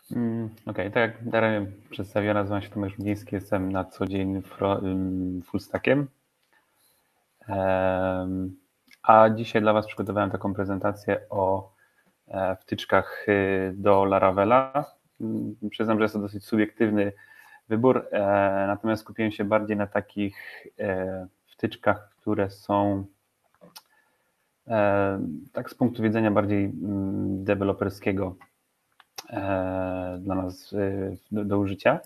Okej, tak jak Darek przedstawiła, nazywam się Tomasz Mgliński, jestem na co dzień full stackiem. A dzisiaj dla Was przygotowałem taką prezentację o wtyczkach do Laravela. Przyznam, że jest to dosyć subiektywny wybór, natomiast skupiłem się bardziej na takich wtyczkach, które są tak z punktu widzenia bardziej deweloperskiego dla nas do użycia.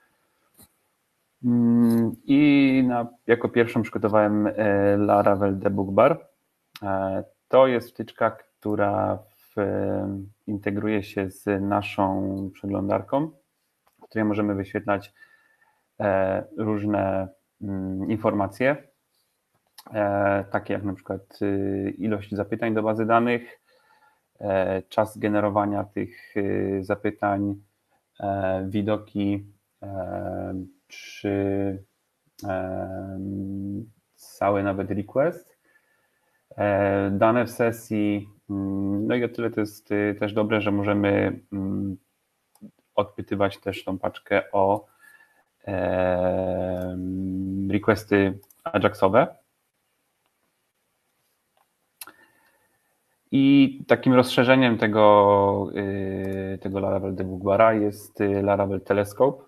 I jako pierwszą przygotowałem Laravel Debug Bar. To jest wtyczka, która integruje się z naszą przeglądarką, w której możemy wyświetlać różne informacje, takie jak na przykład ilość zapytań do bazy danych, czas generowania tych zapytań, widoki czy cały nawet request, dane w sesji. No i o tyle to jest też dobre, że możemy odpytywać też tą paczkę o requesty Ajaxowe. I takim rozszerzeniem tego Laravel Debug Bara jest Laravel Telescope,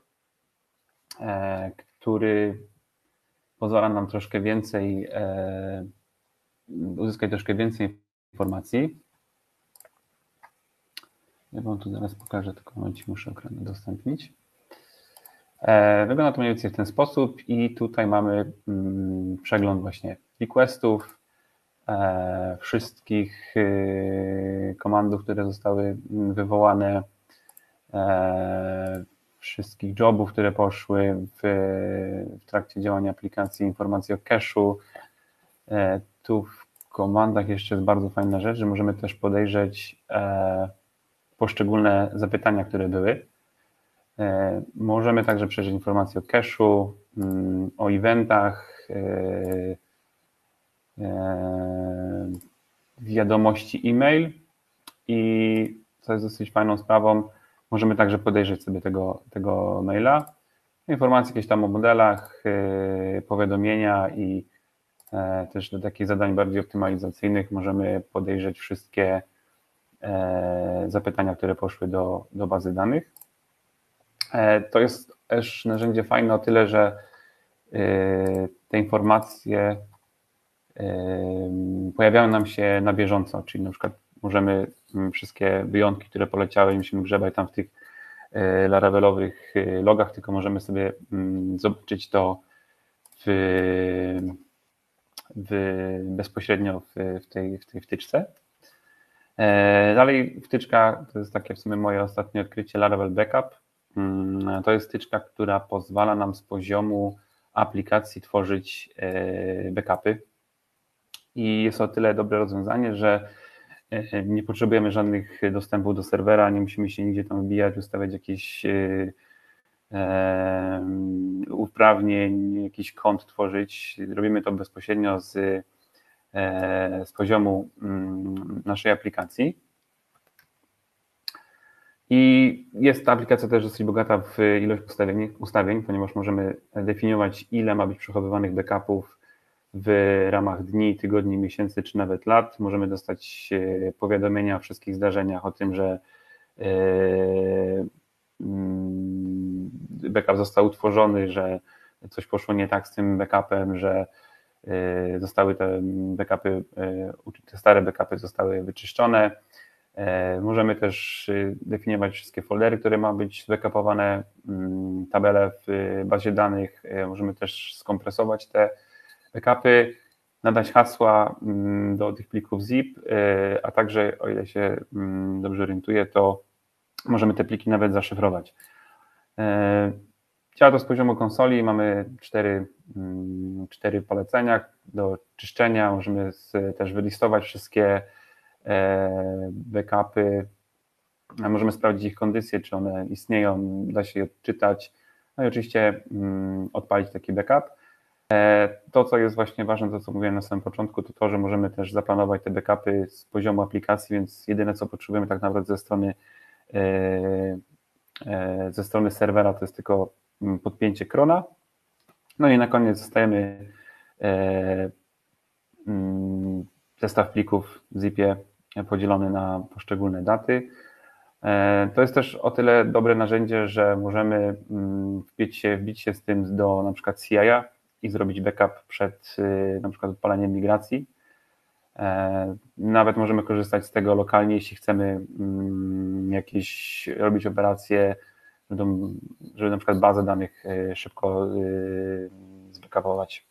który pozwala nam troszkę więcej, uzyskać troszkę więcej informacji. Ja Wam tu zaraz pokażę, tylko momencie muszę ekran udostępnić. Wygląda to mniej więcej w ten sposób i tutaj mamy przegląd właśnie requestów, wszystkich komandów, które zostały wywołane, wszystkich jobów, które poszły w trakcie działania aplikacji, informacji o cache'u. Tu w komandach jeszcze jest bardzo fajna rzecz, że możemy też podejrzeć poszczególne zapytania, które były. Możemy także przejrzeć informacje o cache'u, o eventach, wiadomości e-mail i co jest dosyć fajną sprawą, możemy także podejrzeć sobie tego maila, informacje jakieś tam o modelach, powiadomienia i też do takich zadań bardziej optymalizacyjnych możemy podejrzeć wszystkie zapytania, które poszły do bazy danych. To jest też narzędzie fajne o tyle, że te informacje pojawiają nam się na bieżąco, czyli na przykład możemy wszystkie wyjątki, które poleciały, nie musimy grzebać tam w tych laravelowych logach, tylko możemy sobie zobaczyć to bezpośrednio w tej wtyczce. Dalej wtyczka, to jest takie w sumie moje ostatnie odkrycie, Laravel Backup. To jest wtyczka, która pozwala nam z poziomu aplikacji tworzyć backupy i jest o tyle dobre rozwiązanie, że nie potrzebujemy żadnych dostępów do serwera, nie musimy się nigdzie tam wbijać, ustawiać jakichś uprawnień, jakiś kont tworzyć. Robimy to bezpośrednio z poziomu naszej aplikacji. I jest ta aplikacja też dosyć bogata w ilość ustawień, ponieważ możemy definiować, ile ma być przechowywanych backupów w ramach dni, tygodni, miesięcy czy nawet lat. Możemy dostać powiadomienia o wszystkich zdarzeniach, o tym, że backup został utworzony, że coś poszło nie tak z tym backupem, że zostały te backupy, te stare backupy zostały wyczyszczone. Możemy też definiować wszystkie foldery, które ma być zbackupowane, tabele w bazie danych. Możemy też skompresować te backupy, nadać hasła do tych plików zip, a także, o ile się dobrze orientuję, to możemy te pliki nawet zaszyfrować. Działa to z poziomu konsoli, mamy cztery polecenia do czyszczenia, możemy też wylistować wszystkie backupy, możemy sprawdzić ich kondycję, czy one istnieją, da się je odczytać, no i oczywiście odpalić taki backup. To, co jest właśnie ważne, to co mówiłem na samym początku, to to, że możemy też zaplanować te backupy z poziomu aplikacji, więc jedyne co potrzebujemy tak naprawdę ze strony ze strony serwera to jest tylko podpięcie crona. No i na koniec dostajemy zestaw plików w zipie podzielony na poszczególne daty. To jest też o tyle dobre narzędzie, że możemy wbić się z tym do na przykład CI-a i zrobić backup przed na przykład odpaleniem migracji. Nawet możemy korzystać z tego lokalnie, jeśli chcemy jakieś robić operacje, żeby na przykład bazę danych szybko zbackupować.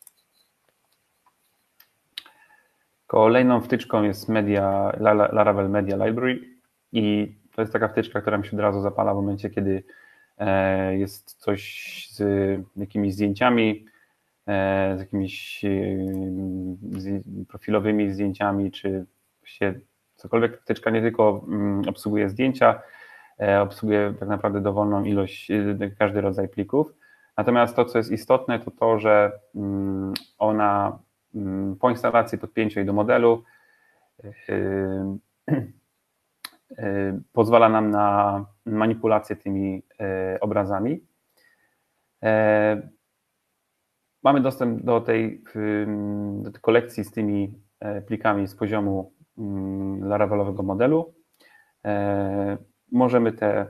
Kolejną wtyczką jest Laravel Media Library i to jest taka wtyczka, która mi się od razu zapala w momencie, kiedy jest coś z jakimiś zdjęciami, z jakimiś profilowymi zdjęciami, czy właściwie cokolwiek. Wtyczka nie tylko obsługuje zdjęcia, obsługuje tak naprawdę dowolną ilość, każdy rodzaj plików. Natomiast to, co jest istotne, to to, że ona po instalacji, podpięciu jej do modelu pozwala nam na manipulację tymi obrazami. Mamy dostęp do tej kolekcji z tymi plikami z poziomu Laravelowego modelu. Możemy te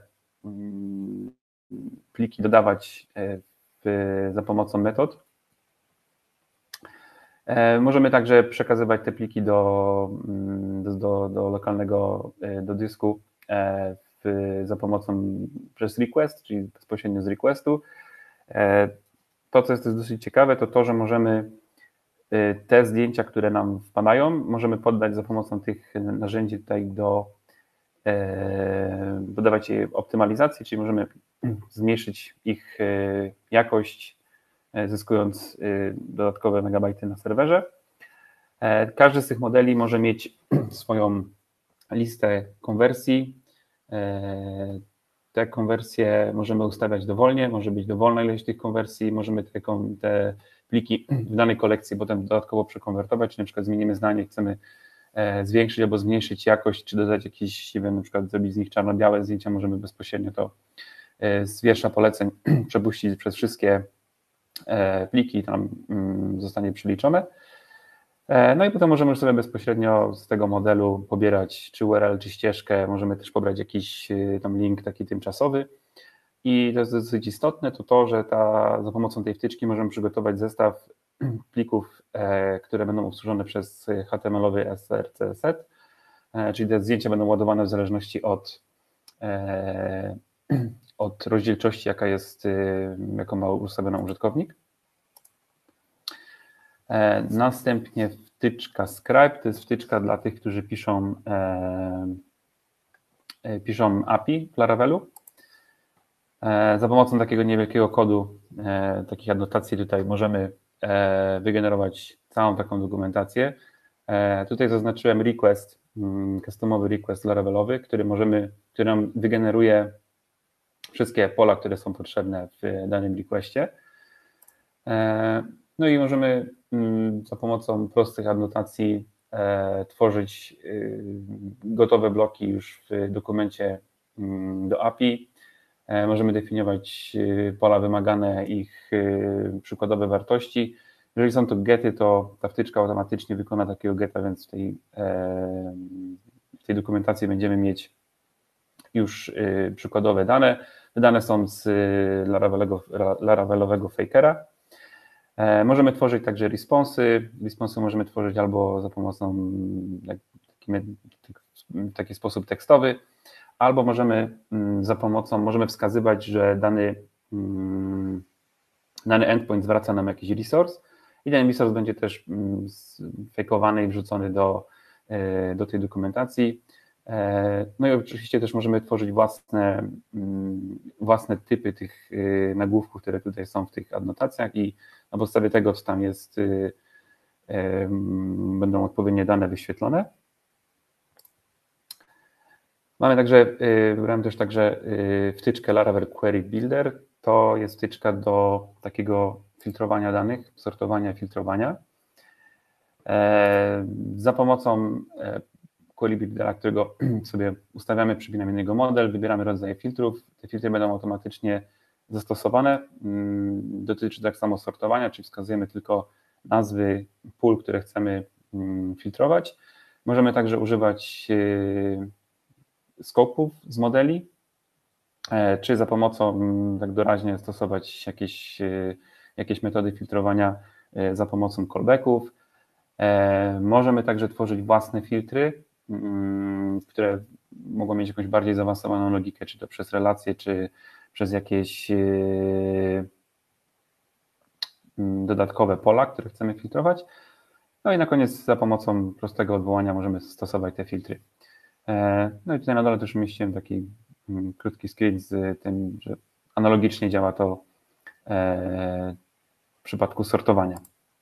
pliki dodawać za pomocą metod. Możemy także przekazywać te pliki do lokalnego do dysku za pomocą przez request, czyli bezpośrednio z requestu. To, co jest dosyć ciekawe, to to, że możemy te zdjęcia, które nam wpadają, możemy poddać za pomocą tych narzędzi tutaj dodawać je optymalizacji, czyli możemy zmniejszyć ich jakość, zyskując dodatkowe megabajty na serwerze. Każdy z tych modeli może mieć swoją listę konwersji. Te konwersje możemy ustawiać dowolnie, może być dowolna ilość tych konwersji, możemy te pliki w danej kolekcji potem dodatkowo przekonwertować, czy na przykład zmienimy zdanie, chcemy zwiększyć albo zmniejszyć jakość, czy dodać jakieś, nie wiem, na przykład zrobić z nich czarno-białe zdjęcia, możemy bezpośrednio to z wiersza poleceń przepuścić przez wszystkie pliki, tam zostanie przeliczone. No i potem możemy sobie bezpośrednio z tego modelu pobierać czy URL, czy ścieżkę, możemy też pobrać jakiś tam link taki tymczasowy. I to jest dosyć istotne, to, że za pomocą tej wtyczki możemy przygotować zestaw plików, które będą obsłużone przez HTML-owy src set, czyli te zdjęcia będą ładowane w zależności od rozdzielczości, jaką ma ustawioną użytkownik. Następnie wtyczka Scribe, to jest wtyczka dla tych, którzy piszą API w Laravelu. Za pomocą takiego niewielkiego kodu, takich adnotacji tutaj możemy wygenerować całą taką dokumentację. Tutaj zaznaczyłem request, customowy request Laravelowy, który nam wygeneruje wszystkie pola, które są potrzebne w danym requestie. No i możemy za pomocą prostych adnotacji tworzyć gotowe bloki już w dokumencie do API. Możemy definiować pola wymagane, ich przykładowe wartości. Jeżeli są to gety, to ta wtyczka automatycznie wykona takiego geta, więc w tej dokumentacji będziemy mieć już przykładowe dane. Te dane są z Laravelowego Fakera. Możemy tworzyć także responsy. Responsy możemy tworzyć albo za pomocą taki sposób tekstowy, albo możemy wskazywać, że dany endpoint zwraca nam jakiś resource i ten resource będzie też fejkowany i wrzucony do tej dokumentacji. No i oczywiście też możemy tworzyć własne typy tych nagłówków, które tutaj są w tych adnotacjach i na podstawie tego, co tam jest, będą odpowiednie dane wyświetlone. Wybrałem też także wtyczkę Laravel Query Builder. To jest wtyczka do takiego filtrowania danych, sortowania, filtrowania. Za pomocą Buildera, którego sobie ustawiamy, przypinamy niego model, wybieramy rodzaje filtrów. Te filtry będą automatycznie zastosowane. Dotyczy tak samo sortowania, czyli wskazujemy tylko nazwy pól, które chcemy filtrować. Możemy także używać skopów z modeli, czy za pomocą, tak doraźnie stosować jakieś metody filtrowania za pomocą callbacków. Możemy także tworzyć własne filtry, które mogą mieć jakąś bardziej zaawansowaną logikę, czy to przez relacje, czy przez jakieś dodatkowe pola, które chcemy filtrować. No i na koniec za pomocą prostego odwołania możemy stosować te filtry. No i tutaj na dole też umieściłem taki krótki skrypt z tym, że analogicznie działa to w przypadku sortowania.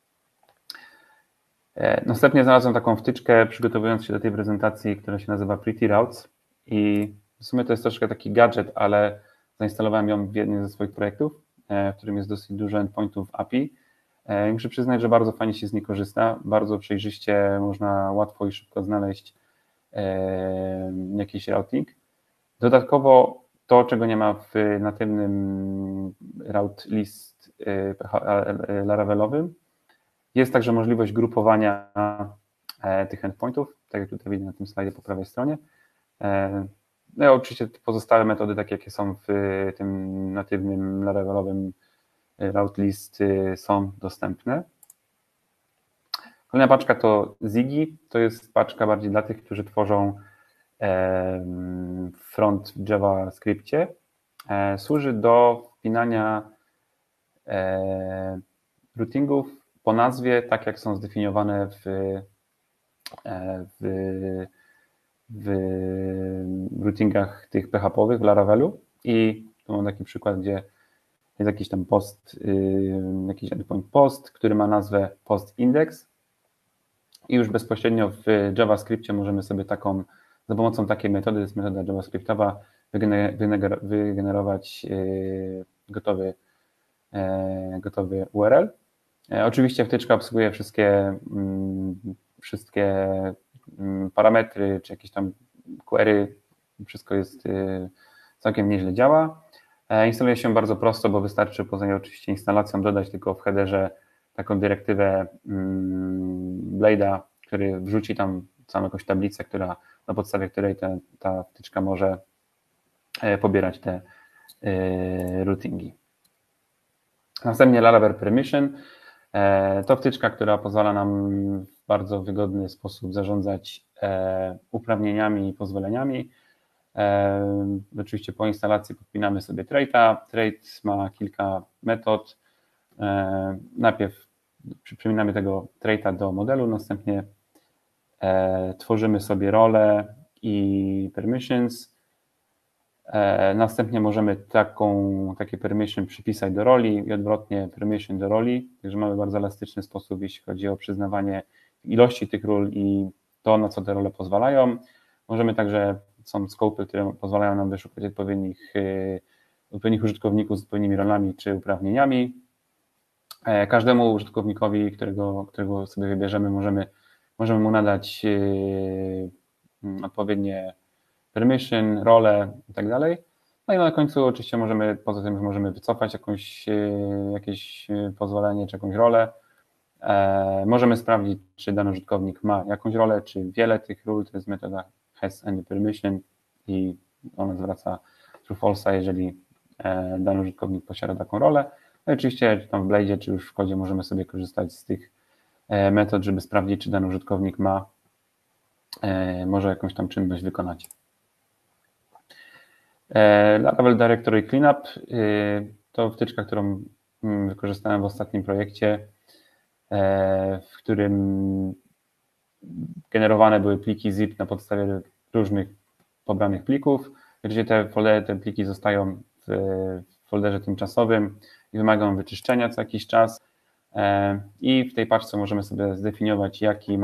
Następnie znalazłem taką wtyczkę, przygotowując się do tej prezentacji, która się nazywa Pretty Routes i w sumie to jest troszkę taki gadżet, ale zainstalowałem ją w jednym ze swoich projektów, w którym jest dosyć dużo endpointów API. Muszę przyznać, że bardzo fajnie się z niej korzysta, bardzo przejrzyście, można łatwo i szybko znaleźć jakiś routing. Dodatkowo to, czego nie ma w natywnym route list laravelowym, jest także możliwość grupowania tych endpointów, tak jak tutaj widzę na tym slajdzie po prawej stronie. No i oczywiście pozostałe metody, takie jakie są w tym natywnym laravelowym route list, są dostępne. Kolejna paczka to Ziggy, to jest paczka bardziej dla tych, którzy tworzą front w JavaScriptie. Służy do wpinania routingów po nazwie, tak jak są zdefiniowane w routingach tych PHP-owych w Laravelu. I tu mam taki przykład, gdzie jest jakiś tam post, jakiś endpoint post, który ma nazwę post index i już bezpośrednio w JavaScriptie możemy sobie za pomocą takiej metody, to jest metoda JavaScriptowa, wygenerować gotowy URL. Oczywiście wtyczka obsługuje wszystkie parametry, czy jakieś tam query, wszystko jest całkiem nieźle działa. Instaluje się bardzo prosto, bo wystarczy poza oczywiście instalacją dodać tylko w headerze taką dyrektywę Blade'a, który wrzuci tam całą jakąś tablicę, na podstawie której ta wtyczka może pobierać te routingi. Następnie Laravel Permission. To wtyczka, która pozwala nam w bardzo wygodny sposób zarządzać uprawnieniami i pozwoleniami. Oczywiście po instalacji podpinamy sobie trade'a. Trade ma kilka metod. Najpierw przypominamy tego trade'a do modelu, następnie tworzymy sobie role i permissions. Następnie możemy takie permission przypisać do roli i odwrotnie permission do roli, także mamy bardzo elastyczny sposób, jeśli chodzi o przyznawanie ilości tych ról i to, na co te role pozwalają. Możemy także, są skopy, które pozwalają nam wyszukać odpowiednich użytkowników z odpowiednimi rolami czy uprawnieniami. Każdemu użytkownikowi, którego sobie wybierzemy, możemy mu nadać odpowiednie permission, role i tak dalej. No i na końcu oczywiście poza tym możemy wycofać jakieś pozwolenie czy jakąś rolę. Możemy sprawdzić, czy dany użytkownik ma jakąś rolę, czy wiele tych ról, to jest metoda has any permission i ona zwraca true false, jeżeli dany użytkownik posiada taką rolę. No i oczywiście czy tam w Blade'zie, czy już w kodzie możemy sobie korzystać z tych metod, żeby sprawdzić, czy dany użytkownik może jakąś tam czynność wykonać. Laravel Directory Cleanup to wtyczka, którą wykorzystałem w ostatnim projekcie, w którym generowane były pliki zip na podstawie różnych pobranych plików. Gdzie te pliki zostają w folderze tymczasowym i wymagają wyczyszczenia co jakiś czas. I w tej paczce możemy sobie zdefiniować, jakie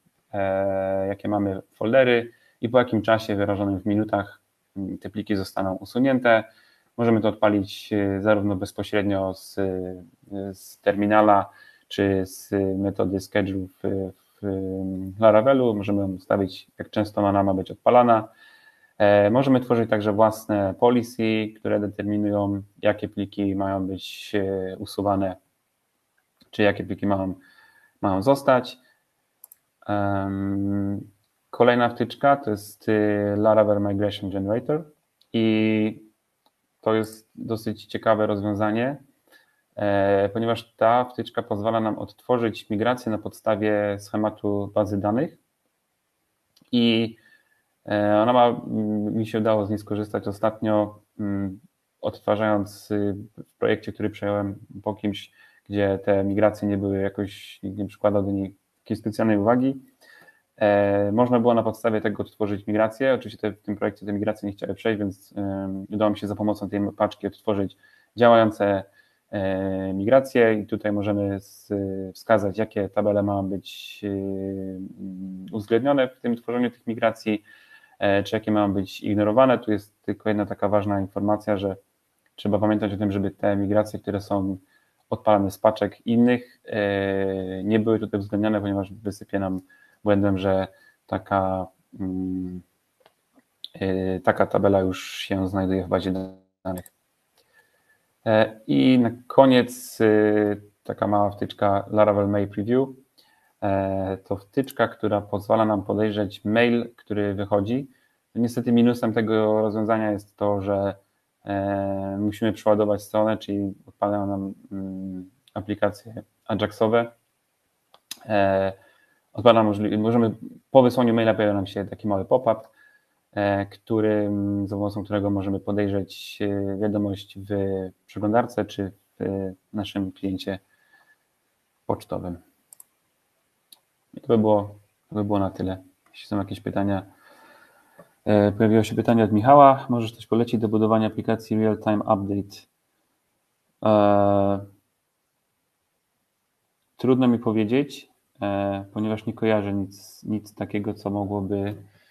mamy foldery i po jakim czasie wyrażonym w minutach te pliki zostaną usunięte. Możemy to odpalić zarówno bezpośrednio z terminala, czy z metody schedule w Laravelu, możemy ją ustawić, jak często ona ma być odpalana. Możemy tworzyć także własne policy, które determinują, jakie pliki mają być usuwane, czy jakie pliki mają zostać. Kolejna wtyczka to jest Laravel Migration Generator i to jest dosyć ciekawe rozwiązanie, ponieważ ta wtyczka pozwala nam odtworzyć migrację na podstawie schematu bazy danych i mi się udało z niej skorzystać ostatnio, odtwarzając w projekcie, który przejąłem po kimś, gdzie te migracje nie były jakoś, nikt nie przykładał do niej jakiejś specjalnej uwagi. Można było na podstawie tego odtworzyć migrację. Oczywiście w tym projekcie te migracje nie chciały przejść, więc udało mi się za pomocą tej paczki odtworzyć działające migracje i tutaj możemy wskazać, jakie tabele mają być uwzględnione w tym tworzeniu tych migracji, czy jakie mają być ignorowane. Tu jest tylko jedna taka ważna informacja, że trzeba pamiętać o tym, żeby te migracje, które są odpalane z paczek innych, nie były tutaj uwzględnione, ponieważ wysypie nam błędem, że taka tabela już się znajduje w bazie danych. I na koniec taka mała wtyczka Laravel Mail Preview. To wtyczka, która pozwala nam podejrzeć mail, który wychodzi. Niestety minusem tego rozwiązania jest to, że musimy przeładować stronę, czyli odpadają nam aplikacje Ajaxowe. Możemy po wysłaniu maila pojawia nam się taki mały pop-up, za pomocą którego możemy podejrzeć wiadomość w przeglądarce czy w naszym kliencie pocztowym. I to by było na tyle. Jeśli są jakieś pytania, pojawiło się pytanie od Michała. Możesz też polecić do budowania aplikacji Real-Time Update. Trudno mi powiedzieć, ponieważ nie kojarzę nic takiego, co mogłoby.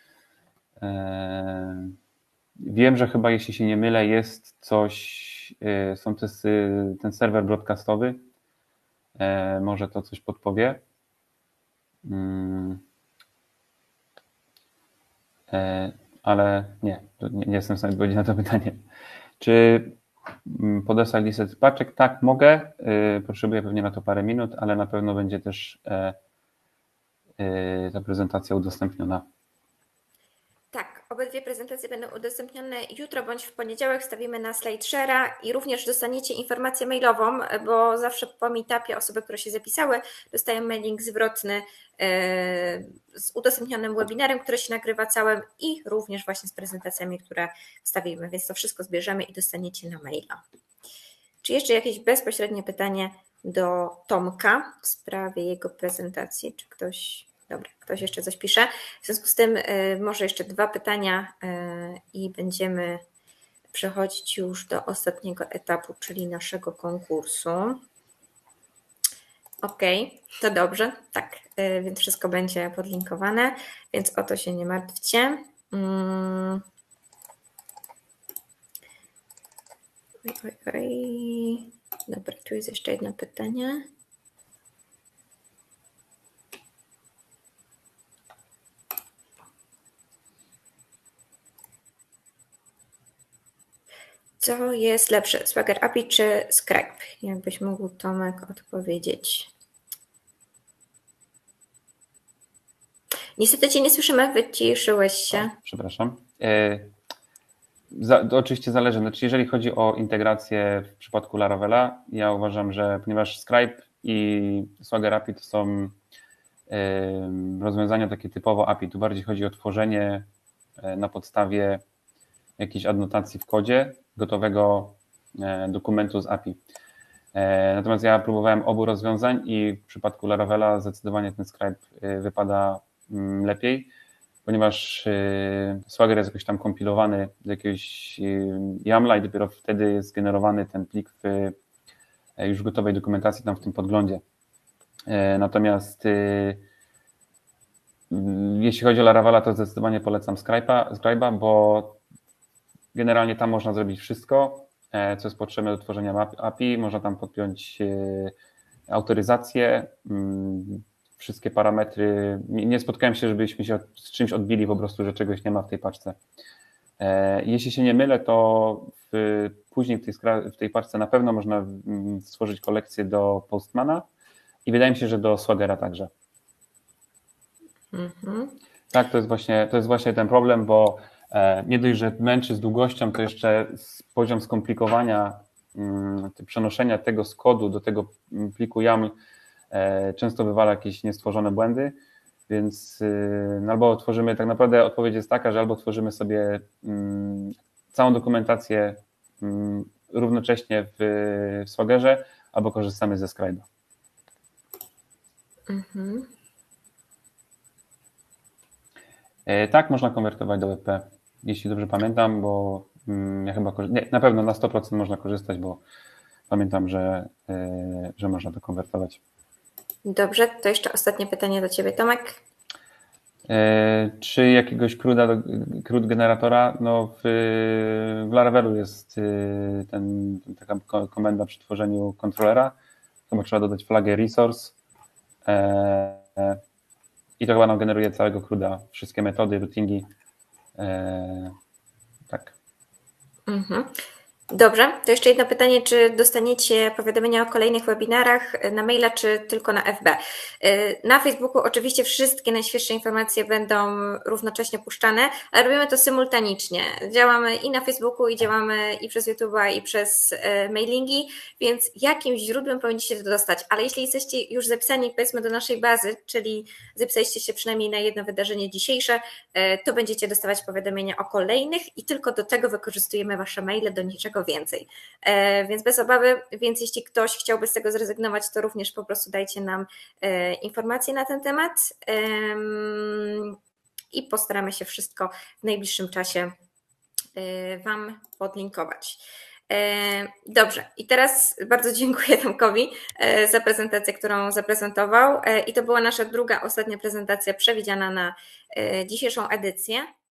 Wiem, że chyba, jeśli się nie mylę, jest coś, ten serwer broadcastowy, może to coś podpowie. Ale nie jestem w stanie odpowiedzieć na to pytanie. Czy podesłać listę paczek? Tak, mogę. Potrzebuję pewnie na to parę minut, ale na pewno będzie też ta prezentacja udostępniona. Tak, obydwie prezentacje będą udostępnione jutro bądź w poniedziałek. Stawimy na SlideShare'a i również dostaniecie informację mailową, bo zawsze po meetupie osoby, które się zapisały, dostają mailing zwrotny z udostępnionym webinarem, który się nagrywa całym i również właśnie z prezentacjami, które wstawimy, więc to wszystko zbierzemy i dostaniecie na maila. Czy jeszcze jakieś bezpośrednie pytanie do Tomka w sprawie jego prezentacji? Czy ktoś... Dobra, ktoś jeszcze coś pisze. W związku z tym może jeszcze 2 pytania i będziemy przechodzić już do ostatniego etapu, czyli naszego konkursu. Ok, to dobrze, tak, więc wszystko będzie podlinkowane, więc o to się nie martwcie. Dobra, tu jest jeszcze jedno pytanie. Co jest lepsze, Swagger API czy Scribe? Jakbyś mógł, Tomek, odpowiedzieć. Niestety Cię nie słyszymy, wyciszyłeś się. Przepraszam. To oczywiście zależy. Znaczy, jeżeli chodzi o integrację w przypadku Laravela, ja uważam, że ponieważ Scribe i Swagger API to są rozwiązania takie typowo API, tu bardziej chodzi o tworzenie na podstawie jakiejś adnotacji w kodzie gotowego dokumentu z API. Natomiast ja próbowałem obu rozwiązań i w przypadku Laravela zdecydowanie ten Scribe wypada lepiej, ponieważ Swagger jest jakoś tam kompilowany z jakiegoś YAML-a i dopiero wtedy jest generowany ten plik w już gotowej dokumentacji tam w tym podglądzie. Natomiast jeśli chodzi o Laravela, to zdecydowanie polecam Scribe'a, bo generalnie tam można zrobić wszystko, co jest potrzebne do tworzenia API. Można tam podpiąć autoryzację, wszystkie parametry, nie spotkałem się, żebyśmy się z czymś odbili po prostu, że czegoś nie ma w tej paczce. Jeśli się nie mylę, to później w tej paczce na pewno można stworzyć kolekcję do Postmana i wydaje mi się, że do Swaggera także. Tak, to jest właśnie ten problem, bo nie dość, że męczy z długością, to jeszcze poziom skomplikowania przenoszenia tego z kodu do tego pliku YAML często wywala jakieś niestworzone błędy, więc albo tworzymy, tak naprawdę odpowiedź jest taka, że albo tworzymy sobie całą dokumentację równocześnie w Swaggerze, albo korzystamy ze Scribe'a. Tak, można konwertować do WebP, jeśli dobrze pamiętam, bo ja chyba na pewno na 100% można korzystać, bo pamiętam, że można to konwertować. Dobrze, to jeszcze ostatnie pytanie do Ciebie, Tomek. Czy jakiegoś CRUD generatora? No w Laravelu jest taka komenda przy tworzeniu kontrolera, chyba trzeba dodać flagę resource i to chyba nam generuje całego CRUDa, wszystkie metody, routingi. Tak. Dobrze, to jeszcze jedno pytanie, czy dostaniecie powiadomienia o kolejnych webinarach na maila, czy tylko na FB? Na Facebooku oczywiście wszystkie najświeższe informacje będą równocześnie puszczane, ale robimy to symultanicznie. Działamy i na Facebooku, i działamy i przez YouTube'a, i przez mailingi, więc jakimś źródłem powinniście to dostać, ale jeśli jesteście już zapisani, powiedzmy, do naszej bazy, czyli zapisaliście się przynajmniej na jedno wydarzenie dzisiejsze, to będziecie dostawać powiadomienia o kolejnych i tylko do tego wykorzystujemy Wasze maile, do niczego więcej. Więc bez obawy, więc jeśli ktoś chciałby z tego zrezygnować, to również po prostu dajcie nam informacje na ten temat i postaramy się wszystko w najbliższym czasie Wam podlinkować. Dobrze, i teraz bardzo dziękuję Tomkowi za prezentację, którą zaprezentował, i to była nasza druga, ostatnia prezentacja przewidziana na dzisiejszą edycję.